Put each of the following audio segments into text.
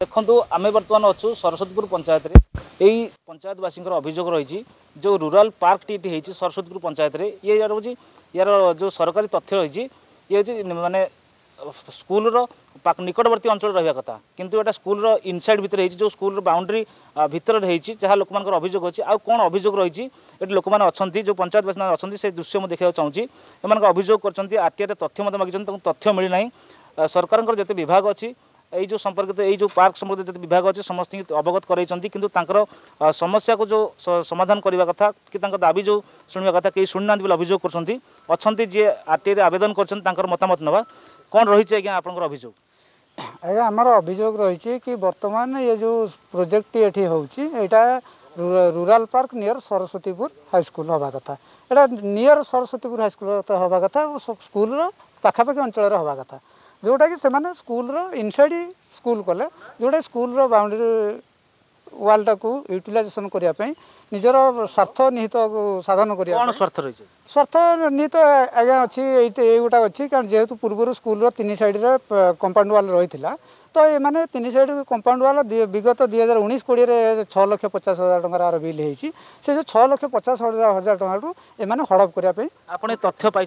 देखो आम बर्तमान अच्छु सरस्वतीपुर पंचायत रे यही पंचायतवासी अभियोग रही जो रूराल पार्क टी सरस्वतीपुर पंचायत रे ये यार हूँ यार जो सरकारी तथ्य रही ये माने स्कूल निकटवर्ती अंचल रहा कथा किंतु एटा स्कूल इनसाइड भितर जो स्कूल बाउंड्री भितर रही जहाँ लोक अभियोग अच्छी आउ कौन अभियोग रही ये लोक मैंने अच्छा जो पंचायतवासी अच्छा से दृश्य मुझे देखा चाहिए एम अभियोग कर आरटीआई तथ्य मांगी तथ्य मिलना सरकार जिते विभाग अच्छी यही जो संपर्कित यही जो पार्क संपर्कित जो विभाग अच्छे समस्त अवगत कराइछन्ति किंतु तांकर समस्या को जो समाधान करने कथा कि दाबी जो शुणा कथा कहीं शुणुना बोले अभियोग करछन्ति अछन्ति जे आरटीआई आवेदन करछन्ति मतामत नवा कौन रही आज्ञा आपनकर अभियोग आज्ञा आमर अभियोग रही कि वर्तमान ये जो प्रोजेक्ट ये होटा rural park near Saraswatipur high school हवा कथा एटा नियर सरस्वतीपुर हाईस्कूल हवा कथा स्कूल पाखापाखि अंचल हवा कथा जोटा कि सेमाने स्कूल इनसाइड स्कूल कले जोटा स्कूल बाउंड्री वालटा को यूटिलाइजेशन करने निजर स्वार्थ निहित साधन कर स्वार्थ रही स्वार्थ निहित आज्ञा अच्छी ये गोटा अच्छी कारण जेहेतु पूर्व स्कूल तीन साइड्रे कंपाउंड वाल रही तो ये मैंने तीन साइड कंपाउंड वाल विगत 2019-20 6,50,000 टकर बिल होती से जो 6,50,000 टू एम हड़प करने आप तथ्य पाई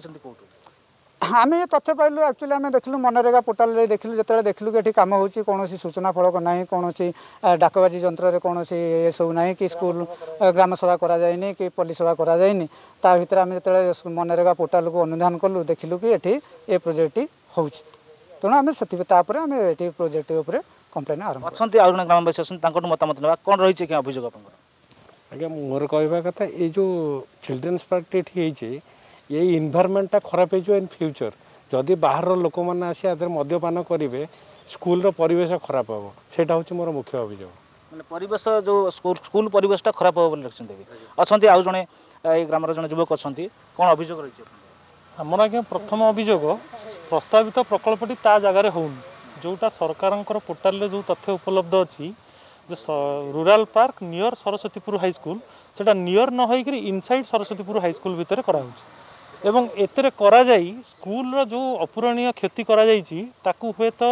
आम ये तथ्य पाइलु एक्चुअली आम देखलु मनरेगा पोर्टाल देखलु जो देखलु कि कम हो कौन सूचना फलक ना कौन डाकबाजी जंत्र कौन ये सब ना कि स्कूल ग्राम सभा कराए कि पल्ली सभा कराए ता भर आम जो मनरेगा पोर्टाल को अनुधान कलु देखलु कि ये प्रोजेक्ट हो तेणु आम से आम ये प्रोजेक्ट कम्प्लेन आरंभ अच्छा ग्रामवासी मतामत ना कौन रही अभियोग आप आज्ञा मोर कहवा कथा ये जो चिल्ड्रेन्स पार्क ये ये इन्वायरमेंटा खराब हो इन फ्यूचर जदि बाहर लोक मैंने आसी मद्यपान करेंगे स्कूल परिवेश खराब हम से मोर मुख्य अभियोग मैंने परिवेश जो स्कूल परिवेशटा खराब हो अच्छा आउ जड़े ग्रामर जड़े युवक अच्छा कौन अभियोग रही आमर आज्ञा प्रथम अभियोग प्रस्तावित प्रकल्पटी ता जगार होनी जोटा सरकार पोर्टाल जो तथ्य उपलब्ध अच्छी जो rural park near Saraswatipur high school से नियर न होकर इनसाइड सरस्वतीपुर हाईस्कूल भितर कराऊँ एवं एतरे करा जाई स्कूल रो जो अपूरणीय क्षति करा जाइछि ताकू हुए तो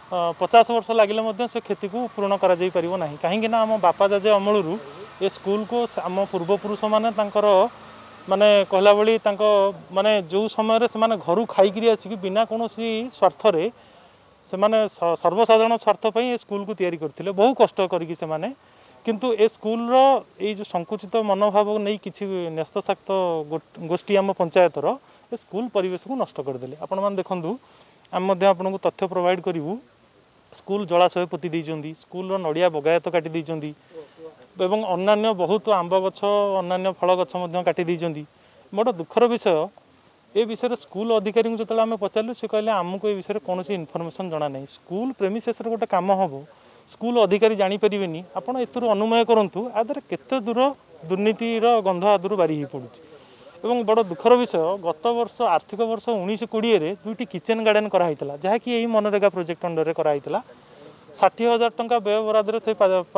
50 वर्ष लगे से क्षति को पूर्ण करा जाई परिबो नाही कहीं आम बापा दाजे अमलू ए स्कूल को आम पूर्वपुरुष माने माने कहला बली माने जो समय से माने घर खाई आसिक बिना कौन स्वार्थ से माने सर्वसाधारण स्वार्थ पे स्कूल को तैयारी करथिले बहु कष्ट करिक से माने किंतु ए स्कूल रो जो संकुचित मनोभाव नहीं किसी न्यस्तशाक्त गोष्ठी आम पंचायतर ए स्कूल परिवेश को नष्ट करदे आपण मैंने देखूँ आम आपको तथ्य प्रोवाइड करूँ स्कूल जलाशय पोती देइछन्ती स्कूल नड़िया बगायत काटी देइछन्ती एवं अन्य बहुत आंब गछ अन्य फल गछ काटी देइछन्ती बड़ दुखर विषय ए विषय स्कूल अधिकारी जो आम पचारू से कहले आमको ये विषय कौन इनफर्मेशन जना नहीं स्कूल प्रेमिसेस गोटे काम हम स्कूल अधिकारी जानीपारे आपड़ एथुर अनुमय करूँ आदर केते दूर दुर्नीतिर गंध आदर बारी हो पड़ुची बड़ दुखर विषय गत वर्ष आर्थिक वर्ष 1920 दुईटी किचेन गार्डन कराइला जहाँकि यही मनरेगा प्रोजेक्ट अंडर कराइला 60,000 टंका व्यय बराद से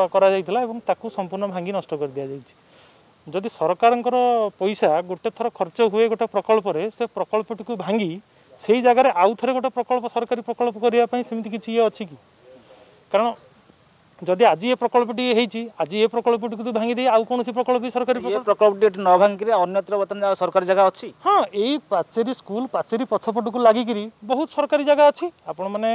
ताकू संपूर्ण भांगी नष्ट कर दि जाइए जदि सरकार पैसा गोटे थर खर्च हुए गोटे प्रकल्प से प्रकल्पटी को भांगी से जगार आउ थे गोटे प्रकल्प सरकारी प्रकल्प करने सेमती किसी ये अच्छी कि कारण जदि आज ये प्रकल्पटी होती आज ये प्रकल्पटी को भांगी दे आउ कौन प्रकल्प सरकारी प्रकल्पटी न भांगी अन्यत्र बर्तमान सरकारी जगह अच्छी हाँ यही पाचेरी स्कूल पाचेरी पछपट को लगिकी बहुत सरकारी जगह अच्छी आपण मैंने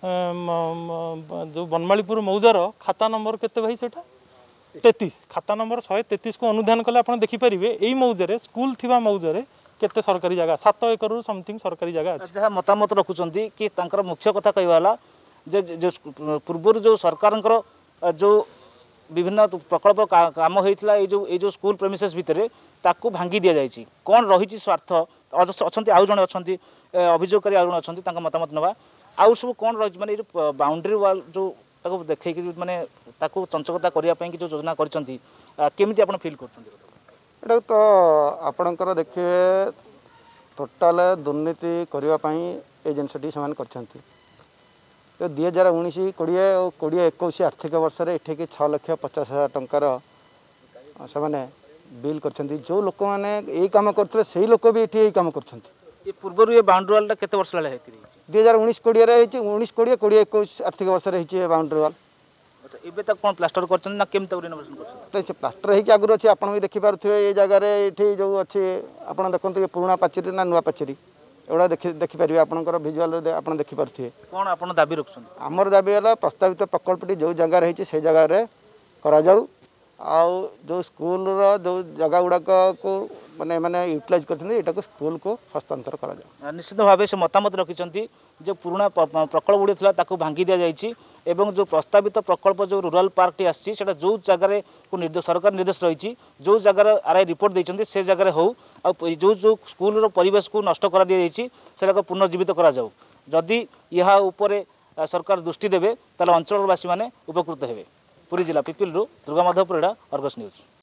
जो बनमालीपुर मौजार खाता नंबर केते भाई सेटा 33 खाता नंबर 133 को अनुधान कले आप देखिपारे यही मौजारे स्कूल थिबा मौजारे केते सरकारी जगह 7 एकड़ समथिंग सरकारी जगह अच्छी जहाँ मतामत रखुंट कि मुख्य कथा कहवाला जो पूर्व जो सरकार जो विभिन्न प्रकल्प काम होता है जो स्कूल प्रेमिसेस भितर ताकू भांगी दि जाइए कौन रही स्वार्थ अच्छा आउ जड़े अच्छा अभियोगकारी आउ जड़े अच्छा मतामत नवा आउ सब कौन रही माने जो बाउंड्री वाल जो देखे माने चंचकता करने जो योजना करमती आप फिल कर तो आपणकर देखिए टोटाल दुर्नीति करने ये जिनटी से तो 2019-20 और 2021 आर्थिक वर्ष में ये 6,50,000 टंकार से बिल कर जो लोक मैंने यही कम करते से लोक भी ये कम कर पूर्व ये बाउंड्री वाल केते वर्ष 2019-20 19-20 2021 आर्थिक वर्ष बाउंड्री वाल अच्छा एबे तक कोन प्लास्टर करछन ना केम तक रिनोवेशन करछन तो प्लास्टर होगी आगुरी अच्छी आप भी देखिपे ये जगार ये जो अच्छी आप देखते ये पुराना पाचेरी ना नुआ पाचेरी एगुड़ा देखिपारे आपंकर भिजुआल आप देखिपे कोन आपण दाबी रखछन आमर दाबी है प्रस्तावित प्रकल्पटी जो जगार है से जगार करा जो स्कूल जो जगह गुड़ाक को माने माने यूटिलाइज कर स्कूल को हस्तांतर करा निश्चित भाव से मतामत रखिंट जो पुराना प्रकल्प गुड़ी था भांगी दि जाइए एवं जो प्रस्तावित प्रकल्प जो रूराल पार्क टी आसी जो जगह को सरकार निर्देश रही जो जगह आरआई रिपोर्ट देते से जगह हो जो जो स्कूल परिवेश को नष्ट कर दी जाए पुनर्जीवित करा जाऊ जदि यह उपरे सरकार दृष्टि देवे ताले अंचलवासी माने उपकृत हेबे। पुरी जिला पिपिल दुर्गा माधव परिड़ा, अर्गस न्यूज।